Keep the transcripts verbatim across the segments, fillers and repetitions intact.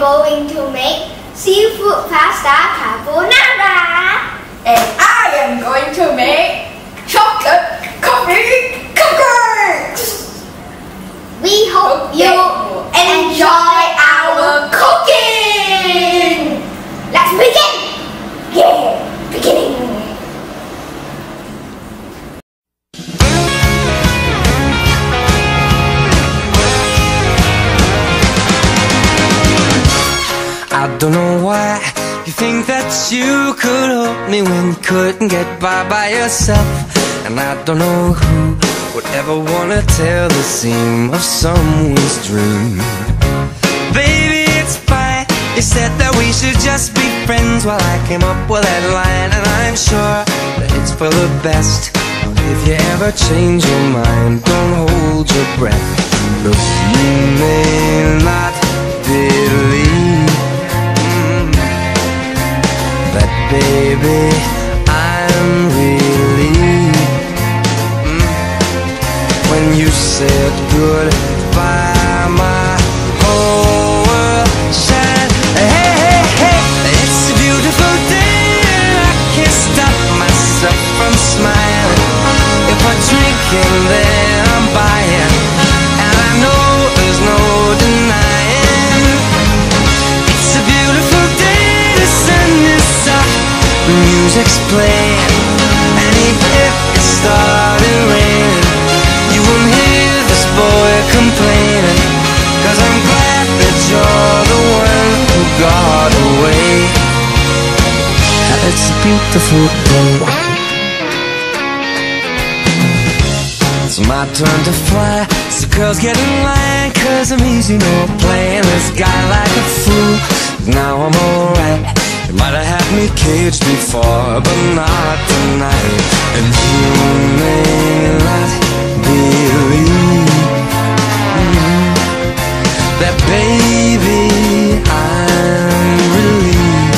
going to make seafood pasta carbonara. And I am going to make chocolate coffee cupcakes. We hope okay. you enjoy our cooking. Let's begin. Yeah, beginning. I don't know why you think that you could help me when you couldn't get by by yourself. And I don't know who would ever wanna tell the seam of someone's dream. Baby, it's fine. You said that we should just be friends while I came up with that line. And I'm sure that it's for the best. If you ever change your mind, don't hold your breath. Look, you may not believe that, baby, I'm relieved mm. when you said goodbye, my whole world shined. Hey, hey, hey, it's a beautiful day and I can't stop myself from smiling. If I'm drinking, then I'm buying, and I know there's no denying. It's a beautiful day, the sun is up, the music's playing, and even if it started raining, you won't hear this boy complaining, 'cause I'm glad that you're the one who got away. It's a beautiful day. It's my turn to fly, so girls get in line, 'cause I'm easy, no playing this guy like a fool. Now I'm alright. You might have had me caged before, but not tonight. And you may not believe mm, that, baby, I'm relieved.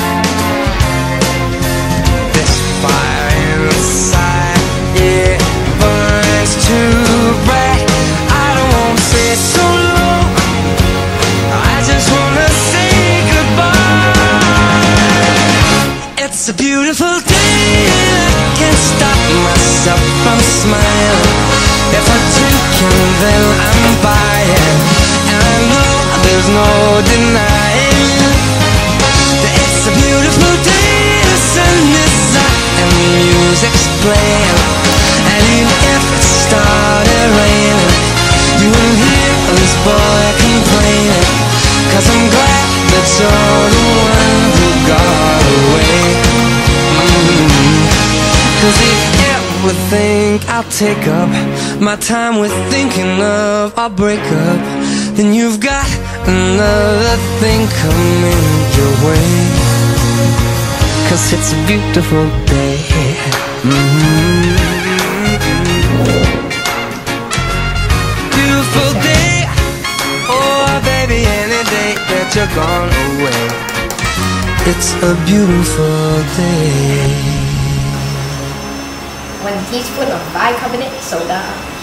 This fire inside, yeah, burns too bright. I don't want to say so long, I just want to say it's a beautiful day and I can't stop myself from smiling. If I'm drinking, then I'm buying, and I know there's no denying that it's a beautiful day. The sun is up and the music's playing, and even if it started raining, you won't hear this boy complaining, 'cause I'm glad that you're the one who got away. Cause if you ever think I'll take up my time with thinking of our breakup, then you've got another thing coming your way. 'Cause it's a beautiful day. Mm-hmm. Beautiful day. Oh baby, any day that you're gone away, it's a beautiful day. One teaspoon of bicarbonate soda.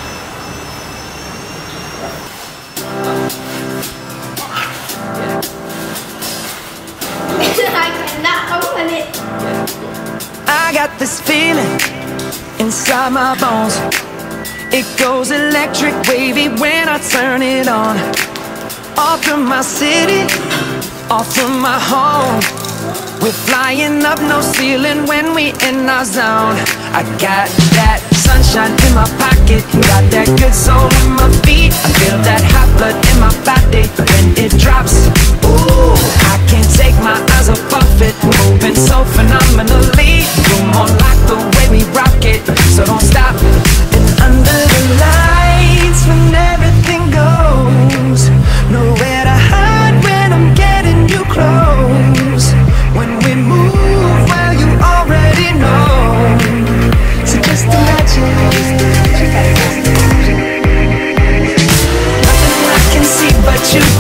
I cannot open it. I got this feeling inside my bones. It goes electric wavy when I turn it on. Off from my city, off from my home. We're flying up, no ceiling when we in our zone. I got that sunshine in my pocket, got that good soul in my feet. I feel that hot blood in my body when it drops. Ooh, I can't take my eyes off it, moving so phenomenally. You're more like the way we rock it, so don't stop. And under the lights, when everything goes, nowhere to hide when I'm getting you close. When we move, well, you already know. So just imagine, nothing I can see but you.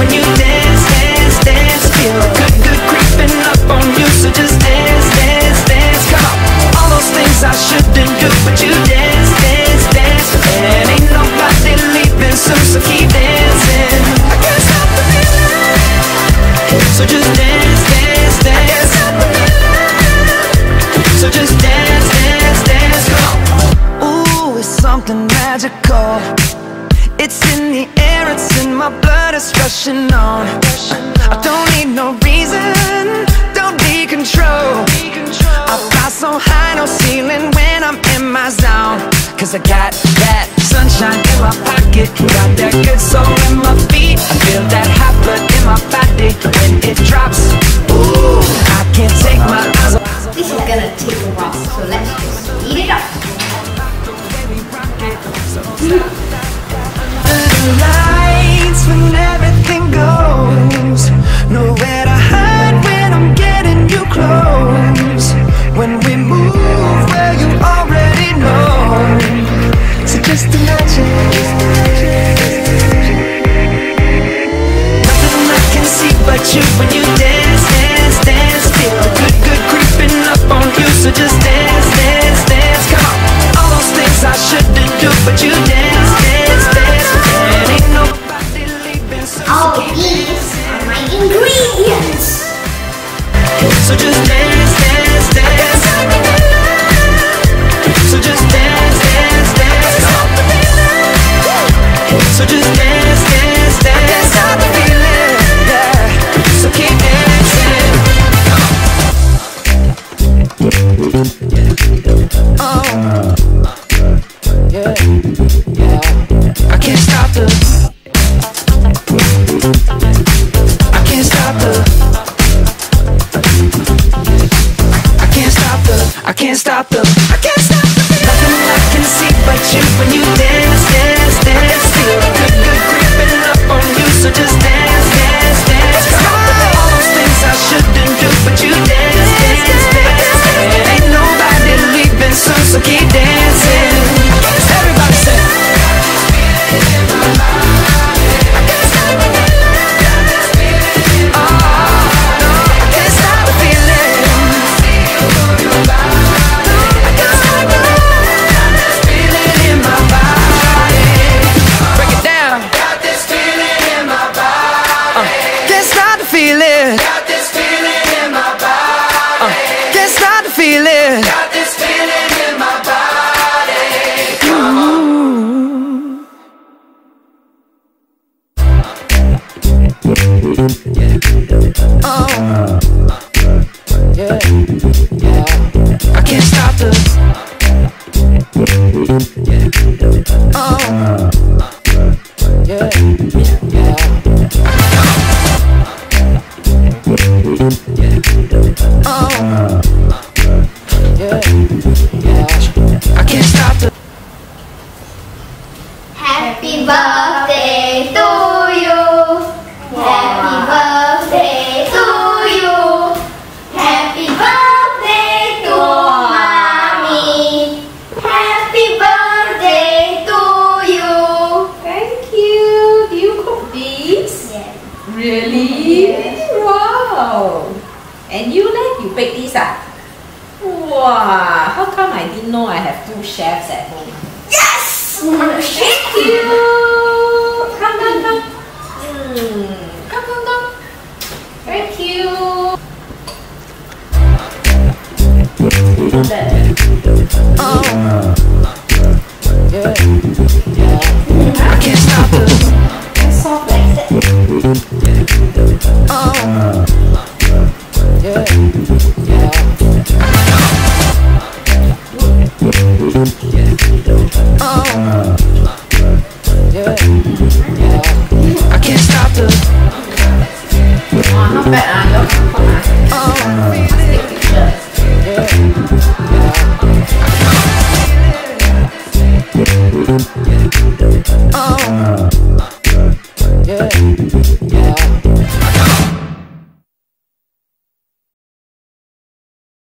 So just dance, dance, dance. So just dance, dance, dance. Ooh, it's something magical. It's in the air, it's in my blood, it's rushing on. I don't need no reason, don't need control. I fly so high, no ceiling when I'm in my zone. Cause I got that sunshine in my pocket, got that good soul in my feet. I feel that hot blood in my body when it drops. Ooh, I can't take my eyes off. This is gonna take a while, so let's just speed it up. The lights when everything goes, nowhere to hide when I'm getting you close. When we move where you already know, so just imagine. Nothing I can see but you when you dance, dance, dance. Feel the good, good creeping up on you, so just dance, dance, dance. Come on, all those things I shouldn't do, but you dance, dance, dance. And ain't nobody leaving, so All these are my ingredients. so just dance, dance, dance. So just dance, dance, dance. So just dance, dance, dance. Stop the feeling, yeah. So keep dancing. Oh, yeah, yeah. I can't stop the. I can't stop the. I can't stop the. I can't stop the. I can't stop the. Nothing I can see but you when you dance, dance, dance. Feel the good, good creeping up on you, so just dance, dance, dance. All those things I shouldn't do, but you dance, dance, dance. And ain't nobody leaving soon, so keep dancing. Everybody say. Happy birthday to you. Happy birthday to you. Happy birthday to mommy. Happy birthday to you. Thank you. Do you cook these? Yes. Really? Yes. Wow. And you like you bake these ah? Wow. How come I didn't know I have two chefs at home? Yes! Thank you. Come, come, come. Mm. Come, come, come. Thank you. That